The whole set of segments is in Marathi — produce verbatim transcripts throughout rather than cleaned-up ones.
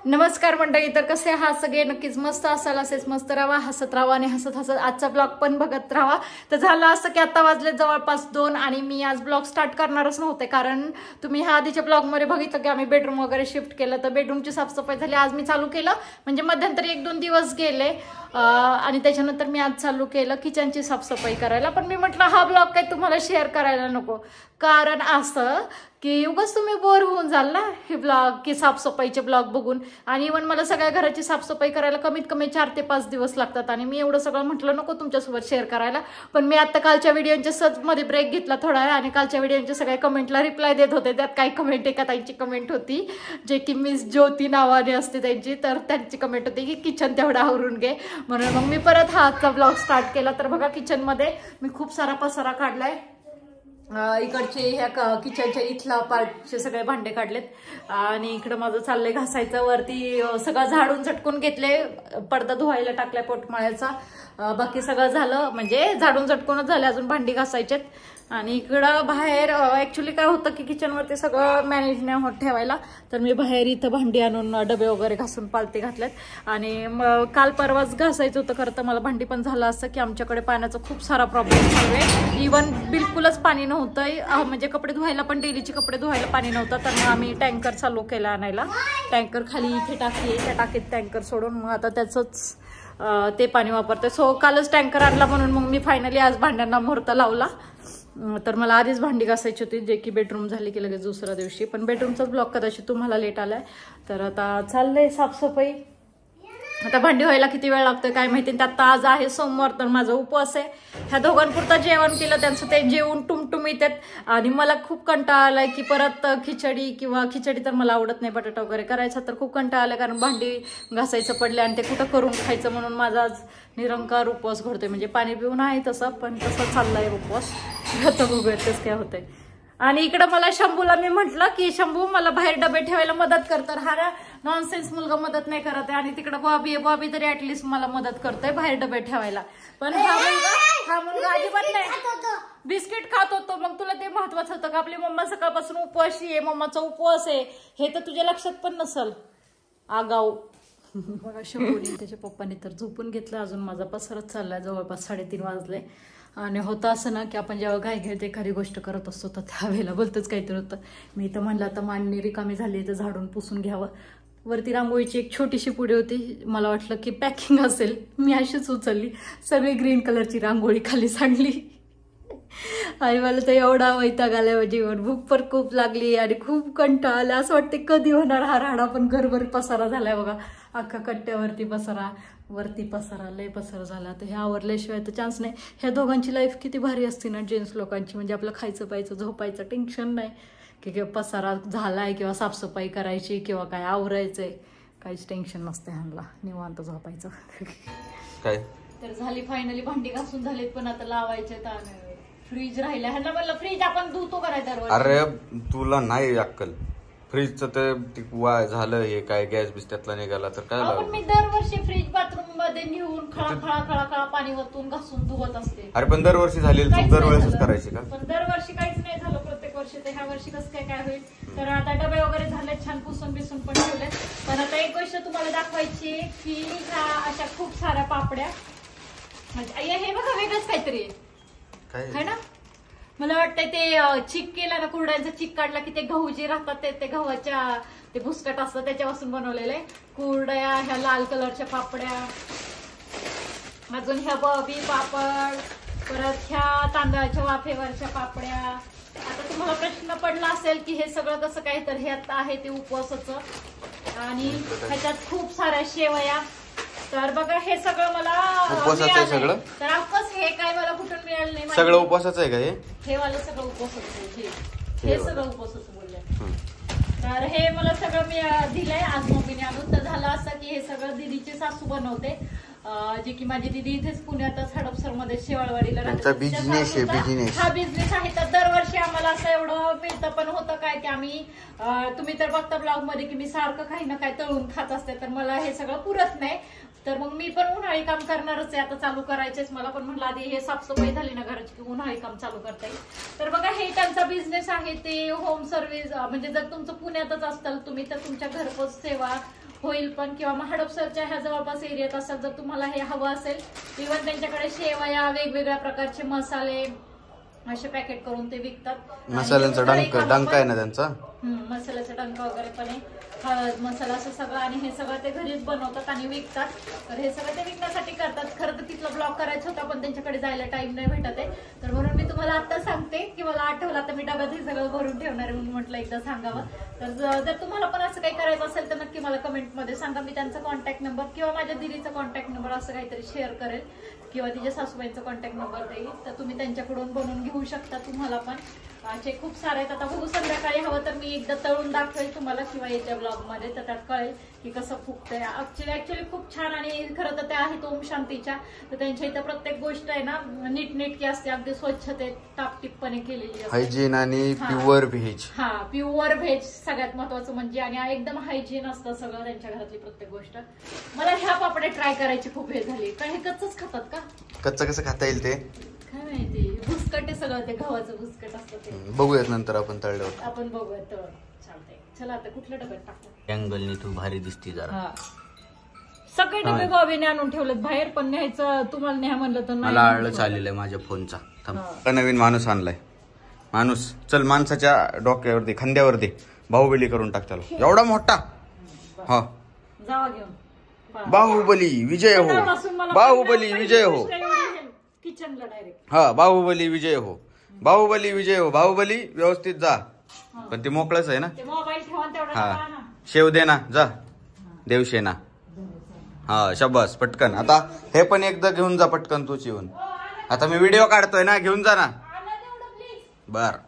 नमस्कार मंडळी, तर कसे आहात सगळे? नक्कीच मस्त असाल, असेच मस्त राहा, हसत राहा आणि हसत हसत आजचा ब्लॉग पण बघत राहा. तर झालं असं की आता वाजले जवळपास दोन आणि मी आज ब्लॉग स्टार्ट करणारच नव्हते, कारण तुम्ही ह्या आधीच्या ब्लॉगमध्ये बघितलं की आम्ही बेडरूम वगैरे शिफ्ट केलं, तर बेडरूमची साफसफाई झाली. आज मी चालू केलं, म्हणजे मध्यंतरी एक दोन दिवस गेले आणि त्याच्यानंतर मी आज चालू केलं किचनची साफसफाई करायला. पण मी म्हटलं हा ब्लॉग काही तुम्हाला शेअर करायला नको, कारण असं की उगाच तुम्ही बोर होऊन जाल ना हे ब्लॉग की साफसफाईचे ब्लॉग बघून. आणि इव्हन मला सगळ्या घराची साफसफाई करायला कमीत कमी चार ते पाच दिवस लागतात आणि मी एवढं सगळं म्हटलं नको तुमच्यासोबत शेअर करायला. पण मी आता कालच्या व्हिडिओच्या सच मध्ये ब्रेक घेतला थोडा वेळ आणि कालच्या व्हिडिओच्या सगळ्या कमेंटला रिप्लाय देत होते. त्यात काही कमेंट एका ताईची कमेंट होती जे की मिस ज्योती नावाने असते त्यांची, तर त्यांची कमेंट होती की किचन तेवढं आवरून घे. म्हणून मग मी परत हा आजचा ब्लॉग स्टार्ट केला. तर बघा किचनमध्ये मी खूप सारा पसारा काढलाय. इकडचे ह्या किचनच्या इथला पार्टचे सगळे भांडे काढलेत आणि इकडं माझं चाललंय घासायचं. वरती सगळं झाडून झटकून घेतले, पडदा धुवायला टाकलाय पोटमाळ्याचा. बाकी सगळं झालं, म्हणजे झाडून झटकूनच झाले, अजून भांडी घासायचेत. आणि इकडं बाहेर ऍक्च्युली काय होतं की किचनवरती सगळं मॅनेज नाही होत ठेवायला, तर मी बाहेर इथं भांडी आणून डबे वगैरे घासून पालते घातलेत. आणि काल परवाच घासायचं होतं खरं तर मला भांडी, पण झालं असं की आमच्याकडे पाण्याचा खूप सारा प्रॉब्लेम चालू आहे. इव्हन बिलकुलच पाणी नव्हतं, म्हणजे कपडे धुवायला पण डेलीचे कपडे धुवायला पाणी नव्हतं. तर मग आम्ही टँकर चालू केला आणायला. टँकर खाली इथे टाकी आहे, त्या टाकीत टँकर सोडून मग आता त्याचंच ते पाणी वापरते. सो कालच टँकर आणला म्हणून मग मी फायनली आज भांड्यांना मुहूर्त लावला. तर मला आधीच भांडी घासायची होती, जे की बेडरूम झाली की लगेच दुसऱ्या दिवशी. पण बेडरूमचा ब्लॉग कदाचित तुम्हाला लेट आलाय. तर आता चाललंय साफसफाई. आता भांडी व्हायला किती वेळ लागतोय काय माहिती. त्यात आज आहे सोमवार, तर माझा उपवास आहे. ह्या दोघांपुरतं जेवण केलं, त्यांचं ते जेवून टुमटुम येतात आणि मला खूप कंटाळा आलाय की परत खिचडी किंवा खिचडी तर मला आवडत नाही, बटाटा वगैरे करायचा, तर खूप कंटाळा आलाय कारण भांडी घासायचं पडले आणि ते कुठं करून खायचं. म्हणून माझा आज निरंकार उपवास घडतोय, म्हणजे पाणी पिऊन आहे तसं, पण तसं चाललाय उपवास. आता बघूया तेच काय होतंय. आणि इकडं मला शंभूला मी म्हटलं की शंभू मला बाहेर डबे ठेवायला मदत कर, तर हा नॉनसेन्स मुलगा मदत नाही करत आहे. आणि तिकडं बॉबी आहे, बॉबी तरी ऍटलिस्ट मला मदत करतोय बाहेर डबे ठेवायला. पण हा मुलगा हा मुलगा अजिबात नाही, बिस्किट खात होतो. मग तुला ते महत्वाचं होतं का आपली मम्मा सकाळपासून उपवाशी आहे, मम्माचा उपवास आहे, हे तर तुझ्या लक्षात पण नसल आगाऊ. बघा शंभूने त्याच्या पप्पाने तर झोपून घेतलं. अजून माझा पसरत चाललाय, जवळपास साडेतीन वाजले. आणि होतं असं ना की आपण जेव्हा घाई घाईत एखादी गोष्ट करत असतो तर त्यावेळेला बोलतच काहीतरी होतं. मी तर म्हणलं आता मांडणी रिकामी झाली तर झाडून पुसून घ्यावं. वरती रांगोळीची एक छोटीशी पुडी होती, मला वाटलं की पॅकिंग असेल, मी अशीच उचलली, सगळी ग्रीन कलरची रांगोळी खाली सांडली. आणि मला तर एवढा वैताग आलाय जीवन, भूक पण खूप लागली आणि खूप कंटाळा आला. असं वाटतं कधी होणार हा राडा. पण घरभर पसारा झालाय बघा, अख्खा कट्ट्यावरती पसारा, वरती पसारा, लय पसारा झाला. तर हे आवरल्याशिवाय तर चान्स नाही. ह्या दोघांची लाईफ किती भारी असते ना जेंट्स लोकांची, म्हणजे आपलं खायचं प्यायचं झोपायचं टेन्शन नाही की पसारा झालाय किंवा साफसफाई करायची किंवा काय आवरायचंय, काहीच टेन्शन नसते ह्यांना, निवांत झोपायचं. काय तर झाली फायनली भांडी घासून झालीत, पण आता लावायचे. फ्रीज राहिला, ह्यांना म्हणलं फ्रीज आपण धुतो करायचं. अरे तुला नाही अक्कल, फ्रीजचं ते झालं हे काय गॅस बिस त्यातला निघाला तर काय लावलं. मी दरवर्षी फ्रीज बाथरूम मध्ये नेऊन खळा खळा खळा खळा पाणी वतून घासून धुवत असते. अरे पण दरवर्षी झालेली तू दरवेळेसच करायची का? पण दरवर्षी काहीच नाही झालं प्रत्येक वर्षी. तर ह्या वर्षी कसं काय काय होईल. तर आता डबे वगैरे झाले, छान पुसून बिसून पण ठेवले. पण आता एक गोष्ट तुम्हाला दाखवायची की ह्या अशा खूप साऱ्या पापड्या, म्हणजे हे बघा वेगळंच काहीतरी आहे ना. मला वाटतं ते चिक केला ना, कुरड्यांचा चिक काढला की ते गहू जे राहतात ते ते गव्हाच्या ते भुसकट असतं त्याच्यापासून बनवलेले कुरड्या, ह्या लाल कलरच्या पापड्या, अजून ह्या बॉबी पापड, परत ह्या तांदळाच्या वाफेवरच्या पापड्या. आता तुम्हाला प्रश्न पडला असेल की हे सगळं कसं काय, तर ह्यात आहे ते उपवासाचं. आणि ह्याच्यात खूप साऱ्या शेवया. तर बघा हे सगळं मला उपवासाचं आहे सगळं. तर ऑफकोर्स हे काय मला कुठून मिळालं नाही, सगळं उपवासाचं आहे का हे? हे वाला सगळं उपवासाचं आहे, हे सगळं उपवासाचं बोलले. तर हे मला सगळं मी दिलंय आज मम्मीने आणून. तर झालं असं की हे सगळं दीदीची सासू बनवते, जे की माझी दीदी इथेच पुण्यातच हडपसर मध्ये शेवाळवाडीला राहते. बिझनेस आहे, बिझनेस हा बिझनेस आहे. तर दरवर्षी आम्हाला असं एवढं मिळतं. पण होतं काय की आम्ही तुम्ही तर बघता ब्लॉग मध्ये की मी सारखं काही ना काही तळून खात असते, तर मला हे सगळं पुरत नाही. तर मग मी पण उन्हाळी काम करणारच आहे, आता चालू करायचेच मला. पण म्हणलं आधी हे साफसफाई झाली ना घराची की उन्हाळी काम चालू करता येईल. तर बघा हे त्यांचा बिझनेस आहे, ते होम सर्व्हिस, म्हणजे जर तुमचं पुण्यातच असताल तुम्ही तर तुमच्या घरपोच सेवा होईल पण, किंवा महाडोपसरच्या ह्या जवळपास एरियात असेल जर तुम्हाला हे हवं असेल, इव्हन त्यांच्याकडे शेवया वेगवेगळ्या प्रकारचे मसाले असे पॅकेट करून ते विकतात. मसाल्यांचा डंक डंक आहे ना त्यांचा, मसाल्याचा डंका वगैरे पण आहे, हळद मसाला असं सगळं, आणि हे सगळं ते घरीच बनवतात आणि विकतात. तर हे सगळं ते विकण्यासाठी करतात. खरं तर तिथलं ब्लॉग करायचं होता पण त्यांच्याकडे जायला टाइम नाही भेटत आहे, तर म्हणून मी तुम्हाला आता सांगते की मला आठवलं आता मी डब्यात हे सगळं भरून ठेवणार आहे म्हणून म्हटलं एकदा सांगावं. तर जर तुम्हाला पण असं काही करायचं असेल तर नक्की मला कमेंटमध्ये सांगा. मी त्यांचा कॉन्टॅक्ट नंबर किंवा माझ्या दिदीचा कॉन्टॅक्ट नंबर असं काहीतरी शेअर करेल, किंवा तिच्या सासूबाईंचा कॉन्टॅक्ट नंबर देईल, तर तुम्ही त्यांच्याकडून बनवून घेऊ शकता. तुम्हाला पण असे खूप सारे आहेत. आता बघू संध्याकाळी हवं तर मी एकदा तळून दाखवेल तुम्हाला किंवा येत्या ब्लॉग मध्ये, तर त्यात कळेल की कसं फुगतंय. ऍक्च्युली ऍक्च्युली खूप छान, आणि खरं तर त्या आहेत ओम शांतीच्या, तर त्यांच्या इथं प्रत्येक गोष्ट आहे ना नीटनेटकी असते, अगदी स्वच्छतेत टापटीपपणे केलेली असते. हायजीन आणि प्युअर व्हेज. हा प्युअर व्हेज सगळ्यात महत्वाचं म्हणजे, आणि एकदम हायजीन असतं सगळं त्यांच्या घरातली प्रत्येक गोष्ट. मला ह्या पापड्या ट्राय करायची खूप वेळ झाली. काय हे कच्चच खातात का? कच्चं कसं खाता येईल ते काय माहिती. भुसकट आहे सगळं, ते गव्हाचं भुसकट असतं ते. बघूयात नंतर आपण तळल्यावर. आपण बघूयात तर चालतंय. चला आता कुठल्या डब्यात टाकू? अँगलनी तू भारी दिसती जरा. सगळे डबे बाबीने आणून ठेवलेत बाहेर, पण न्यायचं तुम्हाला न्या म्हणलं तर मला आळच आलेलं आहे माझ्या फोनचा. नवीन माणूस आणलाय. माणूस चल माणसाच्या डोक्यावरती खांद्यावरती बाहुबली करून टाक त्याला, एवढा मोठा. हा जावा घेऊन. बाहुबली विजय हो, बाहुबली विजय हो. किचनला डायरेक्ट. हा बाहुबली विजय हो, बाहुबली विजय हो. बाहुबली व्यवस्थित जा, पण ते मोकळच आहे ना. हा शेव दे ना, जा देवशेना. हा शबास पटकन. आता हे पण एकदा घेऊन जा पटकन तूच येऊन. आता मी व्हिडिओ काढतोय ना, घेऊन जा ना. बर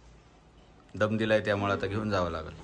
दम दिलाय त्यामुळे आता घेऊन जावं लागेल.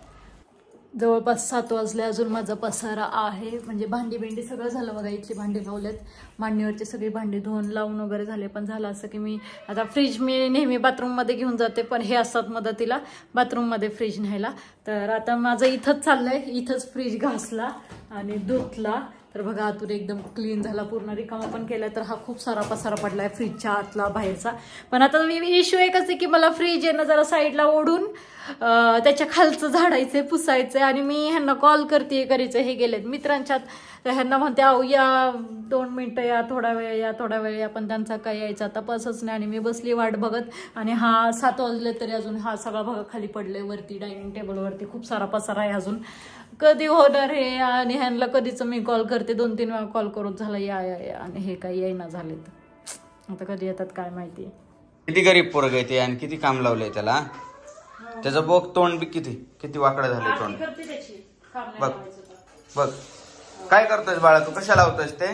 जवळपास सात वाजले, अजून माझा पसारा आहे. म्हणजे भांडी बिंडी सगळं झालं बघा. इथली भांडी लावलेत, मांडणीवरची सगळी भांडी धुवून लावून वगैरे झाले. पण झालं असं की मी आता फ्रीज मी नेहमी बाथरूममध्ये घेऊन जाते, पण हे असतात मदतीला बाथरूममध्ये फ्रीज न्यायला. तर आता माझं इथंच चाललंय, इथंच फ्रीज घासला आणि धुतला. तर बघा आतून एकदम क्लीन झाला, पूर्ण रिकामा पण केलाय. तर हा खूप सारा पसारा पडलाय फ्रीजच्या आतला बाहेरचा. पण आता इश्यू एकच आहे की मला फ्रीज आहे ना जरा साईडला ओढून त्याच्या खालचं झाडायचंय, पुसायचंय. आणि मी ह्यांना कॉल करते करायचं, हे गेलेत मित्रांच्यात. तर ह्यांना म्हणते अहो या दोन मिनिटं या, थोडा वेळ या, थोडा वेळ या. पण त्यांचा काय यायचा तपासच नाही. आणि मी बसली वाट बघत, आणि हा सात वाजले तरी अजून हा सगळा बघा खाली पडले वरती डायनिंग टेबलवरती. खूप सारा पसारा आहे अजून. कधी होणार हे? आणि ह्यांना कधीच मी कॉल करते, दोन तीन वेळा कॉल करून झाला या या या, आणि हे काही येईना झाले. तर आता कधी येतात काय माहिती. किती गरीब पोरग आहे ते, आणि किती काम लावलंय त्याला. त्याचं बघ तोंड बी किती किती वाकडं झालंय तोंड. बघ बघ काय करतोयस बाळा तू, कशा लावतोयस ते?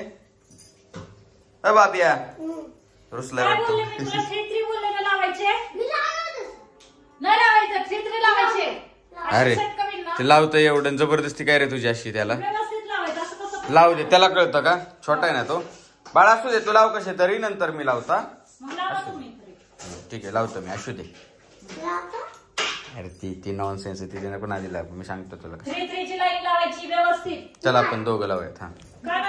अ बाबिया रुसलाय वाटतं. अरे ते लावतोय एवढं जबरदस्ती काय रे तुझी अशी त्याला. लावू दे, त्याला कळतं का, छोटा आहे ना तो. बाळा असू दे, तू लाव कसे तरी, नंतर मी लावता. ठीक आहे लावतो मी, असू दे. अरे ती ती नॉन सेन्स आहे, तिने पण आधी लाव, मी सांगतो तुला. चला आपण दोघं लावूयात. हा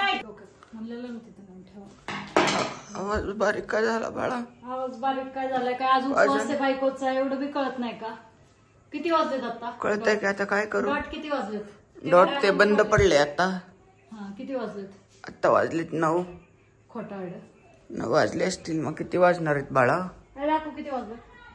आवाज बारीक काय झाला बाळा? आवाज बारीक काय झालाय काय अजून बायकोचा एवढं बी कळत नाही का? किती वाजलेत आता? कळतंय की आता काय करू. डॉट किती वाजलेत? डॉट ते बंद पडले आता. हा किती वाजलेत? आता वाजलेत नऊ. खोटारड नऊ वाजले असतील, मग किती वाजणार आहेत बाळा? दाखव किती वाजले.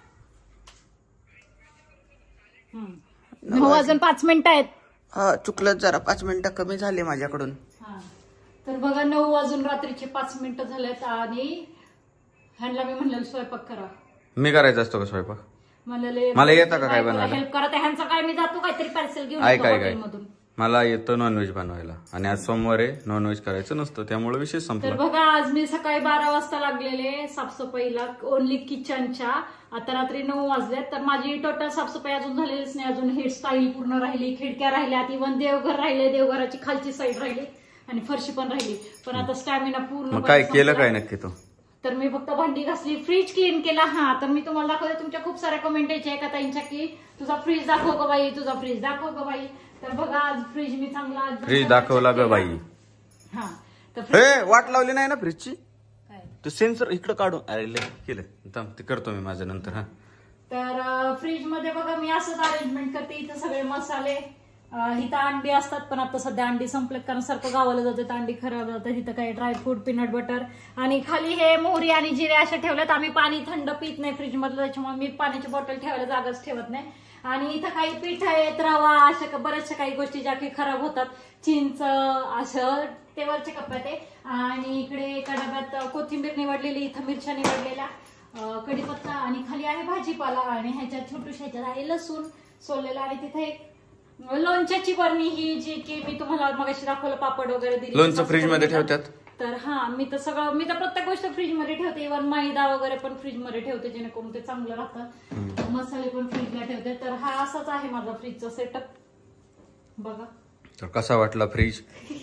नऊ वाजून पाच मिनिटं आहेत. हा चुकलं जरा, पाच मिनिटं कमी झाले माझ्याकडून. तर बघा नऊ वाजून रात्रीचे पाच मिनिटं झालेत, आणि ह्यांना मी म्हणलेलं स्वयंपाक करा. मी करायचा असतो का स्वयंपाक? म्हणलेले मला येतं का काय बनवायला? हेल्प करा. ह्यांचं काय, मी जातो काहीतरी पार्सल घेऊन काय काय काय मला येतं नॉनव्हेज बनवायला, आणि आज सोमवार आहे, नॉनव्हेज करायचं नसतं, त्यामुळे विशेष संपला. तर बघा आज मी सकाळी बारा वाजता लागलेले साफसफाईला, ओनली किचनच्या. आता रात्री नऊ वाजल्यात, तर माझी टोटल साफसफाई अजून झालेलीच नाही. अजून हेअरस्टाईल पूर्ण राहिली, खिडक्या राहिल्यात, इव्हन देवघर राहिले, देवघराची खालची साईड राहिली, आणि फरशी पण राहिली. पण आता स्टॅमिना पूर्ण. काय केलं काय नक्की तो? तर मी फक्त भांडी घासली, फ्रीज क्लीन केला. हा तर मी तुम्हाला दाखवते, तुमच्या खूप साऱ्या कमेंट यायच्या एका ताईंच्या की तुझा फ्रीज दाखव ग बाई, तुझा फ्रीज दाखव ग बाई. तर बघा आज फ्रीज मी चांगला फ्रीज दाखवला ग बाई. हा तर वाट लावली नाही ना फ्रीजची? तो सेन्सर इकडे काढून अरे केलं, ते करतो मी माझ्या नंतर. हा तर फ्रीज मध्ये बघा मी असंच अरेंजमेंट करते. इथं सगळे मसाले इथं अंडी असतात पण आता सध्या अंडी संपलेत कारण सारखं गावाला जातात अंडी खराब जातात. इथं काही ड्रायफ्रूट पीनट बटर आणि खाली हे मोहरी आणि जिरे अशा ठेवल्यात. आम्ही पाणी थंड पित नाही फ्रीज मधलं त्याच्यामुळे मी पाण्याची बॉटल ठेवायला जागाच ठेवत नाही. आणि इथं काही पीठ आहेत रवा अशा बऱ्याचशा काही गोष्टी ज्या काही खराब होतात चिंच असं ते वरच्या कप्प्यात आहे. आणि इकडे एका डब्यात कोथिंबीर निवडलेली इथं मिरच्या निवडलेल्या कढीपत्ता आणि खाली आहे भाजीपाला आणि ह्याच्यात छोटूशा ह्याच्यात आहे लसूण सोललेला. आणि तिथे एक लोणच्याची बरणी ही जी की मी तुम्हाला मगाशी दाखवलं पापड वगैरे दिली लोणचं फ्रीज मध्ये ठेवतात. तर हा मी तर सगळं मी तर प्रत्येक गोष्ट फ्रीज मध्ये ठेवते. इव्हन मैदा वगैरे पण फ्रीज मध्ये ठेवते जेणेकरून ते चांगलं राहतं. मसाले पण फ्रीजला ठेवते. तर हा असाच आहे माझा फ्रीजचा सेटअप बघा. तर कसा वाटला फ्रीज?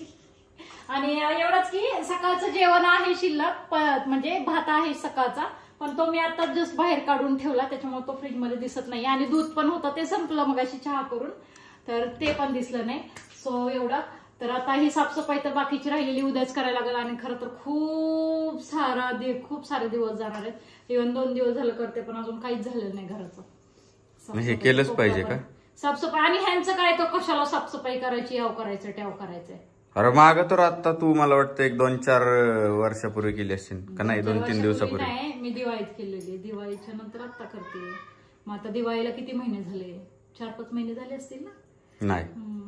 आणि एवढंच की सकाळचं जेवण आहे शिल्लक म्हणजे भात आहे सकाळचा पण तो मी आता जस्ट बाहेर काढून ठेवला त्याच्यामुळे तो फ्रीज मध्ये दिसत नाही. आणि दूध पण होतं ते संपलं मगाशी चहा करून तर ते पण दिसलं नाही. सो एवढं. तर आता ही साफसफाई तर बाकीची राहिलेली उद्याच करायला लागेल. आणि खरं तर खूप सारा खूप सारे दिवस जाणार आहेत. इव्हन दोन दिवस झालं करते पण अजून काहीच झालेलं नाही घराचं. हे केलंच पाहिजे का साफसफाई? आणि ह्यांचं काय तो कशाला साफसफाई करायची याव करायचं ट्याव करायचंय. अरे माग तर आता तू मला वाटतं एक दोन चार वर्षापूर्वी केली असतील का नाही? दोन तीन दिवसापूर्वी नाही मी दिवाळीत केलेली. दिवाळीच्या नंतर आता करते. मग आता दिवाळीला किती महिने झाले? चार पाच महिने झाले असतील ना? नाही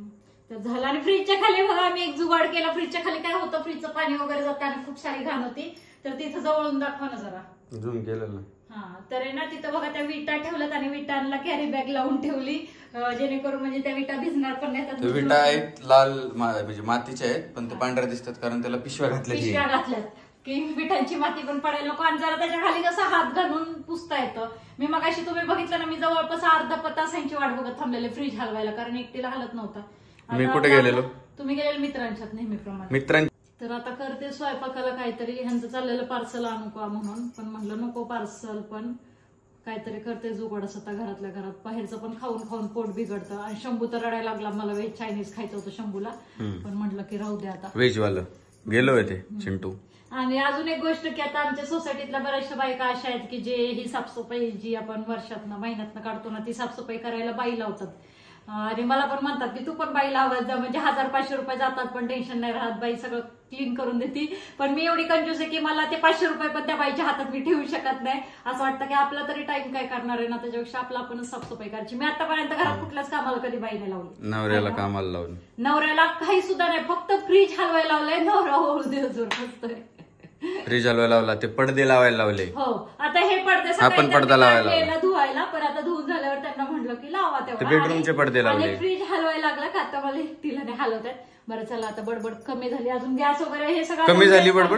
तर झालं. आणि फ्रीजच्या खाली बघा आम्ही एक जुगाड केला. फ्रीजच्या खाली काय होतं फ्रीजचं पाणी वगैरे जातं आणि खूप सारी घाण होती तर तिथं जवळून दाखवा ना जरा. झूम केलं ना. हा तर ना तिथं बघा त्या विटा ठेवल्यात आणि विटांना कॅरी बॅग लावून ठेवली जेणेकरून म्हणजे त्या विटा भिजणार पण नाही. विटा आहेत लाल म्हणजे मातीच्या आहेत पण ते पांढऱ्या दिसतात कारण त्याला पिशव्या घातल्या पिशव्या घातल्यात की विटांची माती पण पडायला नको. आणि जरा त्याच्या खाली कसं हात घालून पुसता येतं. मी मग अशी तुम्ही बघितलं ना मी जवळपास अर्धा तासांची वाट बघत थांबलेले फ्रीज हलवायला कारण एकटीला हलत नव्हता. मी कुठे गेलेलो? तुम्ही गेलेले मित्रांच्यात नेहमीप्रमाणे. मित्रांच्या तर आता करते स्वयंपाकाला काहीतरी ह्यांचं चाललेलं पार्सल आणू का म्हणून पण म्हणलं नको पार्सल पण काहीतरी करते जुगाडच आता घरातल्या घरात. बाहेरचं पण खाऊन खाऊन पोट बिघडतं. आणि शंभू तर रडायला लागला मला व्हेज चायनीज खायचं होतं शंभूला पण म्हटलं की राहू दे आता व्हेज वालं गेलो ते चिंटू. आणि अजून एक गोष्ट की आता आमच्या सोसायटीतल्या बऱ्याचशा बायका अशा आहेत की जे ही साफसफाई जी आपण वर्षातनं महिन्यातनं काढतो ना ती साफसफाई करायला बाई लावतात. आणि मला पण म्हणतात की तू पण बाई लावत जा म्हणजे हजार पाचशे रुपये जातात पण टेन्शन नाही राहत बाई सगळं क्लीन करून देते. पण मी एवढी कंजूस आहे की मला ते पाचशे रुपये पण त्या बाईच्या हातात मी ठेवू शकत नाही. असं वाटतं की आपला तरी टाइम काय करणार आहे ना त्याच्यापेक्षा आपला आपणच साफसफाई करायची. मी आतापर्यंत घरात कुठल्याच कामाला कधी बाई नाही लावली. नवऱ्याला कामाला लावून नवऱ्याला काही सुद्धा नाही फक्त फ्रीज हलवायला लावलंय. नवरा होऊ दिवसभर बसतोय. फ्रीज हलवायला लावला ते पडदे लावायला लावले. हो आता हे पडदे आपण पडदा लावायला धुवायला पण आता धुवून झाल्यावर त्यांना म्हटलं की लावा तेव्हा बेडरूमचे पडदे लावले. फ्रीज हलवायला लागला का आता मला एकटीला नाही हलवतात. बरं चला आता बडबड कमी झाली. अजून गॅस वगैरे हे सगळं कमी झाली बडबड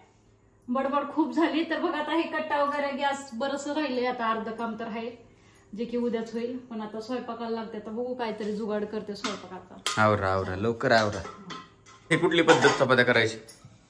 बडबड खूप झाली. तर बघा आता हे कट्टा वगैरे गॅस बरंच राहिले आता अर्ध काम तर आहे जे की उद्याच होईल. पण आता स्वयंपाकाला लागते आता बघू काहीतरी जुगाड करते स्वयंपाकाचा. आवरा आवरा लवकर आवरा. हे कुठली पद्धत चपात्या करायची?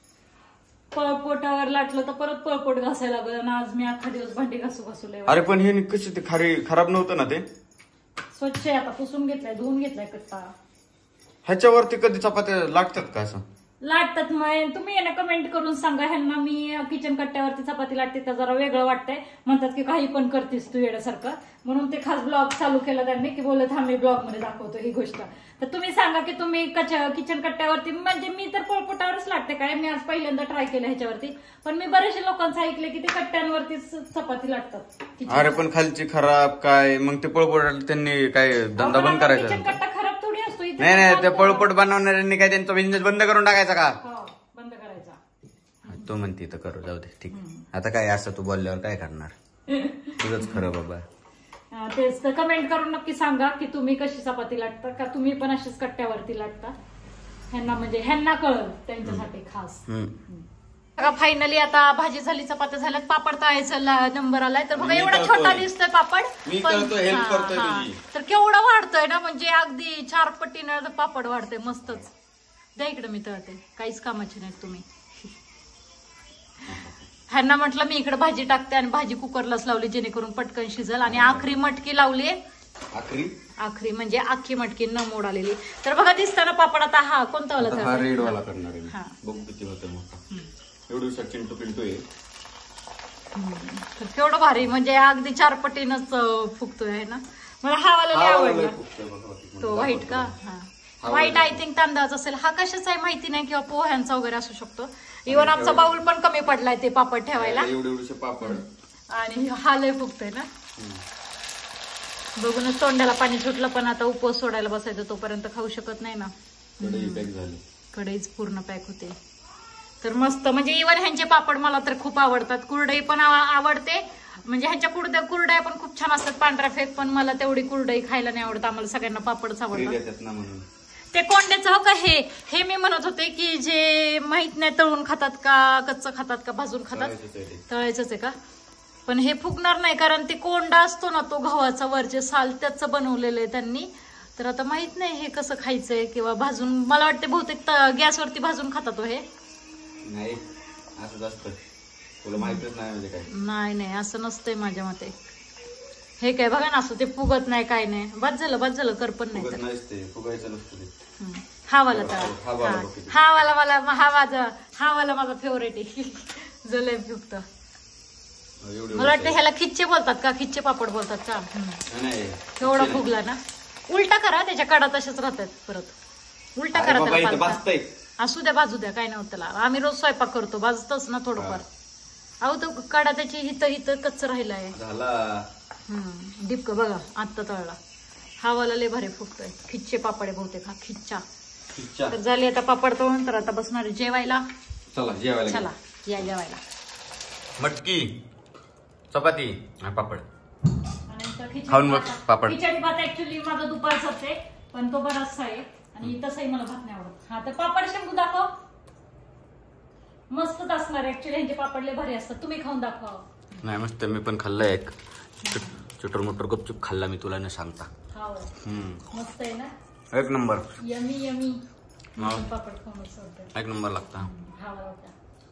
पळपोटावर लाटलं तर परत पळपोट घासायला लागलं आणि आज मी अख्खा दिवस भांडी घासू घासू लय. अरे पण हे कशी ते खारी खराब नव्हतं ना? ते स्वच्छ आहे आता पुसून घेतलाय धुवून घेतलाय कट्टा. ह्याच्यावरती कधी चपात्या लागतात का? असं लाटतात मग तुम्ही यांना कमेंट करून सांगा. ह्यांना मी किचन कट्ट्यावरती चपाती लाटते तर जरा वेगळं वाटतंय. म्हणतात की काही पण करतेस तू येण्यासारखं म्हणून ते खास ब्लॉग चालू केला त्यांनी की बोलत हा मी ब्लॉग मध्ये दाखवतो ही गोष्ट. तर तुम्ही सांगा की तुम्ही किचन कट्ट्यावरती म्हणजे मी तर पोळपोटावरच लाटते काय. मी आज पहिल्यांदा ट्राय केलं ह्याच्यावरती पण मी बरेचशा लोकांचं ऐकलं की ते कट्ट्यांवरतीच चपाती लाटतात. अरे पण खालची खराब काय मग ते पळपोट त्यांनी काय धंदा बंद करायचा? किचन कट्टा खराब थोडी असतो. नाही नाही ते पळपोट बनवणाऱ्यांनी काय त्यांचा बिझनेस बंद करून टाकायचा का? बंद करायचा. तो म्हणते तर करू जाऊ दे ठीक. आता काय असं तू बोलल्यावर काय करणार तुझंच खरं बाबा. तेच तर कमेंट करून नक्की सांगा की तुम्ही कशी चपाती लाटता का तुम्ही पण अशीच कट्ट्यावरती लाटता. ह्यांना म्हणजे ह्यांना कळलं त्यांच्यासाठी खास. बघा फायनली आता भाजी झाली चपात्या झाल्यात पापड तळायचा नंबर आलाय. तर बघा एवढा छोटा दिसतोय पापड पण तर केवढा वाढतोय ना म्हणजे अगदी चार पट्टीनं पापड वाढतोय मस्तच. द्या इकडे मी तळते काहीच कामाची नाही तुम्ही. ह्यांना म्हटलं मी इकडे भाजी टाकते आणि भाजी कुकरलाच लावली जेणेकरून पटकन शिजल. आणि आखरी मटकी लावली. आखरी आखरी म्हणजे आखी मटकी न मोड आलेली. तर बघा दिसताना पापड आता हा कोणता वाला? हा रेड वाला करणार आहे. बघू किती होतं मोठा. एवढं चिंटू पिंटू आहे केवढं भारी म्हणजे अगदी चार पटीनच फुगतोय आहे ना. मला हा वाला लय हा आवडला. लय फुगतोय बघा, तिकडून तो व्हाईट का? दाखवतो. हा हा व्हाईट वाला. आय थिंक तांदळाचा असेल. हा कशाचा आहे माहिती नाही, किंवा पोह्यांचा वगैरे असू शकतो. इव्हन आमचा बाऊल पण कमी पडलाय ते पापड ठेवायला. एवढे एवढेशे पापड. आणि हा लय फुगतोय ना. बघूनच तोंडाला पाणी सुटलं. पण आता उपवास सोडायला बसायचं, तोपर्यंत खाऊ शकत नाही ना. कढई पॅक झाली. कढईच पूर्ण पॅक होते. तर मस्त, म्हणजे इव्हन ह्यांचे पापड मला तर खूप आवडतात. कुरडई पण आव- आवडते. म्हणजे ह्यांच्या कुरड्या कुरड्या पण खूप छान असतात पांढऱ्या फेक. पण मला तेवढी कुरडई खायला नाही आवडत. आम्हाला सगळ्यांना पापडच आवडतात. देतात ना म्हणून. ते कोंड्याचं हो का हे हे मी म्हणत होते की जे माहित नाही तळून खातात का कच्चं खातात का भाजून खातात. तळायचंच आहे का? पण हे फुगणार नाही, कारण ते कोंडा असतो ना तो गव्हाचा वरचे साल त्याचं बनवलेलं आहे त्यांनी. तर आता माहित नाही हे कसं खायचंय किंवा भाजून. मला वाटते बहुतेक गॅसवरती भाजून खातात हे. नाही असंच असतं, तुला माहितच नाही म्हणजे काय. नाही नाही असं नसतंय माझ्या मते. हे काय बघा ना, असं ते फुगत नाही काय नाही. बाद झालं बाद झालं कर पण नाही फुगत तर. नाहीच ते, फुगायचं नसतं ते. हम्म. हा वाला हा तळा वाला हा. बघ किती. हा वाला मला हा माझा हा वाला माझा फेवरेट आहे. जो लय फुगत. एवढे मला वाटतं ह्याला खिच्चे बोलतात का? खिच्चे पापड बोलतात का? हम्म. नाही एवढा फुगला ना. उलटा करा, त्याच्या कडा तशाच राहतात परत. उलटा करा बाबा त्याला इथं पालथा. बसतंय. असू द्या बाजू द्या, काय नव्हतं त्याला. आम्ही रोज स्वयंपाक करतो, बाजतच ना थोडंफार. अहो तो कडा त्याची हित हित कच्च राहिलाय. झाला. हम्म डिपक बघा आत्ता तळला. हा वाला लय भारी फुगतोय. खिच्चे पापड आहे बहुतेक हा. खिच्चा. खिच्चा. तर झाली आता पापड तळून. तर आता बसणार आहे जेवायला. चला जेवायला. चला या जेवायला. मटकी चपाती आणि पापड. आणि इथं खिचडी खाऊन बघ भात- पापड. खिचडी भात ऍक्च्युली माझा दुपारचाच आहे, पण तो बराचसा आहे. आणि तसंही मला भात नाही आवडत. हा तर पापड शंभू दाखव. मस्तच असणार ऍक्च्युली. ह्यांचे पापड लय भारी असतात. तुम्ही खाऊन दाखवा. नाही मस्त, मी पण खाल्लंय एक चुटर मुटर गुपचूप खाल्ला मी, तुला न सांगता. खाव हम्म मस्त आहे ना. एक नंबर. यमी यमी हा. पापड खाऊन असं वाटतं. एक नंबर लागता. हा वाला.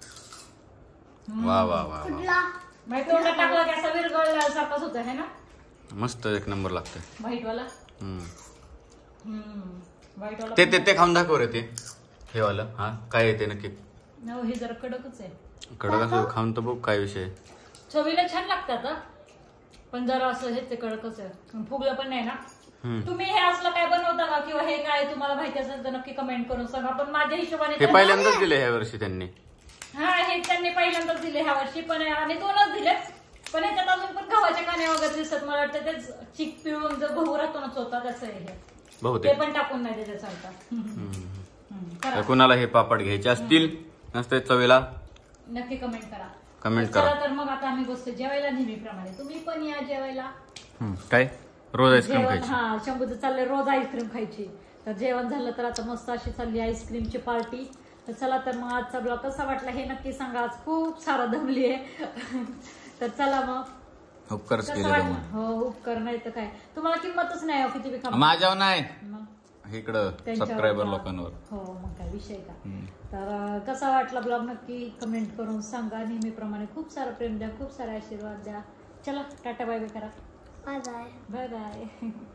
वा वा वा वा. माहिती तोंडात टाकला की असा विरघळल्यासारखाच होतं है ना. मस्त एक नंबर लागतंय. व्हाईट वाला. हम्म हम्म व्हाईट वाला. ते ते ते खाऊन दाखव रे ते. हे वालं हा काय आहे ते नक्की. हो हे जरा कडकच आहे. कडक असं खाऊन तर बघ काय विषय. चवीला छान लागतात पण जरा असं हे ते कडकच आहे. फुगलं पण नाही ना. तुम्ही हे असलं काय बनवता का किंवा हे काय तुम्हाला माहिती असेल तर नक्की कमेंट करून सांगा. पण माझ्या हिशोबाने हे पहिल्यांदाच दिले ह्या वर्षी त्यांनी. हा हे त्यांनी पहिल्यांदाच दिले ह्या वर्षी. पण आणि दोनच दिले. पण ह्याच्यात अजून पण गव्हाच्या कान्या वगैरे दिसत. मला वाटतं तेच चिक पिळून जर गहू राहतोच होता तसं आहे हे. ते बहुतेक पण टाकून नाही त्याच्यासारखा. तर कुणाला हे पापड घ्यायचे असतील नसते चवीला नक्की कमेंट करा. कमेंट चला करा. तर मग आता आम्ही बसतो जेवायला नेहमीप्रमाणे. तुम्ही पण या जेवायला. काय रोज आईस्क्रीम जेवण खायची. हा शंभूचं चाललंय रोज आईस्क्रीम खायची. तर जेवण झालं तर आता मस्त अशी चालली आईस्क्रीमची पार्टी. तर चला तर मग आजचा ब्लॉग कसा वाटला हे नक्की सांगा. आज खूप सारा दमली आहे. तर चला मग उपकारच कसं केले वाटलं. हो उपकार नाही तर काय. तुम्हाला किंमतच नाही हो किती बी खा. माझ्यावर नाही मग इकडं त्यांच्यावर सबस्क्रायबर हा. लोकांवर. हो मग काय विषय का. तर अं, कसा वाटला ब्लॉग नक्की कमेंट करून सांगा. नेहमीप्रमाणे खूप सारं प्रेम द्या, खूप सारा आशीर्वाद द्या. चला टाटा बाय बाय करा. Bye bye. Bye bye.